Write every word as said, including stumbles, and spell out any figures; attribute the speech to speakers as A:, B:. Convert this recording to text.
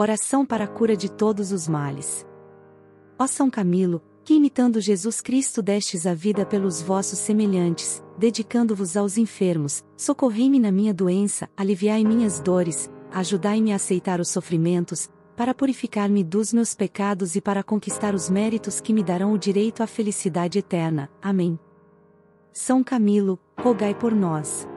A: Oração para a cura de todos os males. Ó São Camilo, que imitando Jesus Cristo destes a vida pelos vossos semelhantes, dedicando-vos aos enfermos, socorrei-me na minha doença, aliviai minhas dores, ajudai-me a aceitar os sofrimentos, para purificar-me dos meus pecados e para conquistar os méritos que me darão o direito à felicidade eterna. Amém. São Camilo, rogai por nós.